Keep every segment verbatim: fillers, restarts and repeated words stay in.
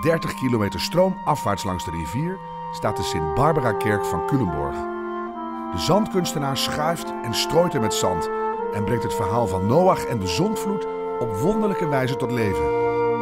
dertig kilometer stroomafwaarts langs de rivier staat de Sint-Barbara-kerk van Culemborg. De zandkunstenaar schuift en strooit er met zand en brengt het verhaal van Noach en de zondvloed op wonderlijke wijze tot leven.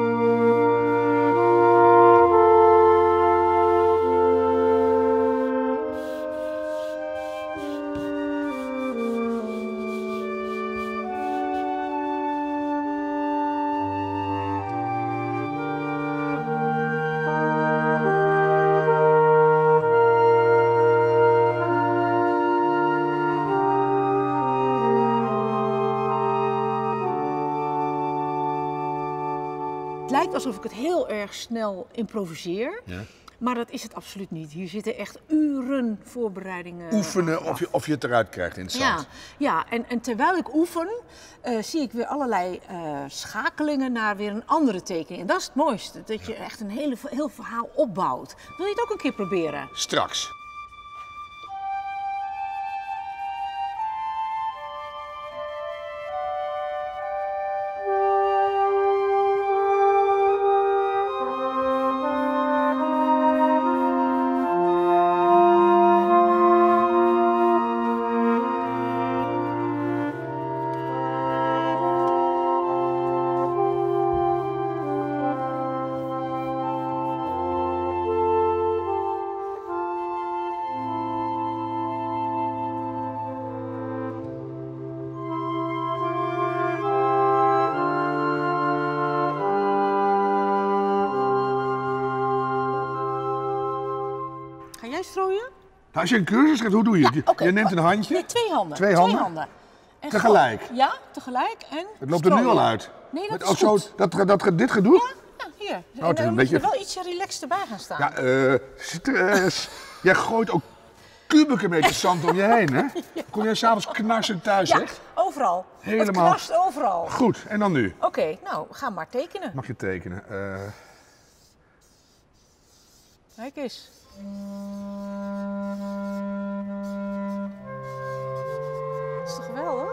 Het lijkt alsof ik het heel erg snel improviseer, Ja. maar dat is het absoluut niet. Hier zitten echt uren voorbereidingen. Oefenen achteraf. of je, of je het eruit krijgt in het Ja, zand. ja en, en terwijl ik oefen, uh, zie ik weer allerlei uh, schakelingen naar weer een andere tekening. En dat is het mooiste, dat je echt een hele, heel verhaal opbouwt. Wil je het ook een keer proberen? Straks. Ga jij strooien? Nou, als je een cursus geeft, hoe doe je het? Ja, Je- oké. Je neemt een handje. Nee, twee handen. Twee handen? En Tegelijk? gewoon- Ja, tegelijk. En Het loopt er nu strooien. al uit. Nee, dat Met- is oh, zo, goed. dat, dat, dat, dit gedoe? Ja, ja, hier. het is en een dan moet beetje- je wel ietsje relaxed erbij gaan staan. Ja, eh, stress. Jij gooit ook kubieke meter zand om je heen, hè? Kom jij s'avonds knarsen thuis, Ja, hè? overal. Helemaal. Het knarst overal. Oké, Goed, en dan nu? nou, ga maar tekenen. Mag je tekenen? Eh, Kijk eens. Dat is toch geweldig?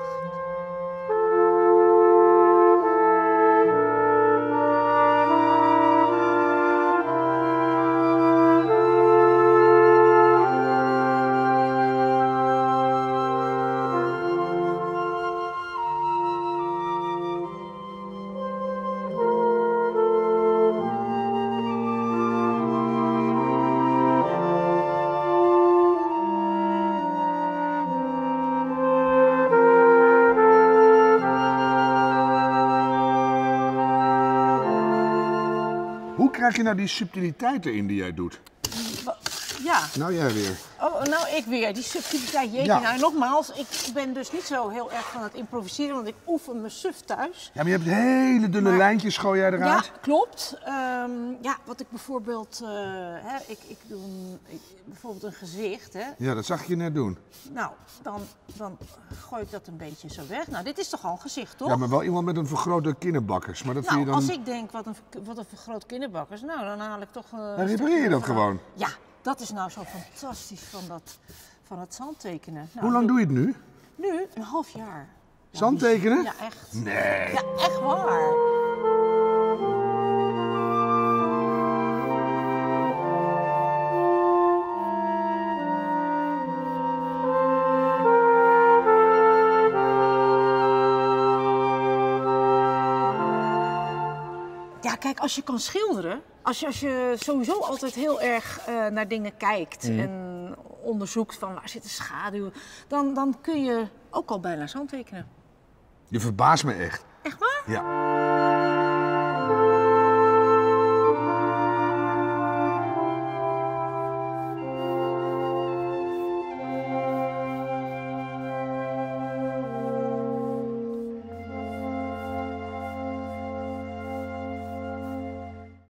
hoe krijg je nou die subtiliteit erin die jij doet? Wa- Ja. Nou, jij weer. Oh, nou ik weer, die subtiliteit. Jeetje, Ja. nou nogmaals, ik ben dus niet zo heel erg van het improviseren, want ik oefen me suf thuis. Ja, maar je hebt hele dunne Maar- lijntjes, gooi jij eruit? Ja, klopt. Ehm, ja, wat ik bijvoorbeeld, eh, hè, ik, ik doe een, ik- bijvoorbeeld een gezicht, hè. Ja, dat zag ik je net doen. Nou, dan, dan gooi ik dat een beetje zo weg. Nou, dit is toch al een gezicht, toch? Ja, maar wel iemand met een vergrote kinderbakkers. Maar dat Nou, vind je dan... als ik denk, wat een, wat een vergroot kinderbakkers, nou, dan haal ik toch... Uh, Dan repareer je dat gewoon. Ja, dat is nou zo fantastisch van, dat, van het zandtekenen. Nou, Hoe lang doe je het nu? Nu? Een half jaar. Ja, Zandtekenen? Ja, echt. Nee. Ja, echt waar. Ja, kijk, als je kan schilderen, als je, als je sowieso altijd heel erg uh, naar dingen kijkt Mm. en onderzoekt van waar zit de schaduw, dan, dan kun je ook al bijna zand tekenen. Je verbaast me echt. Echt waar? Ja.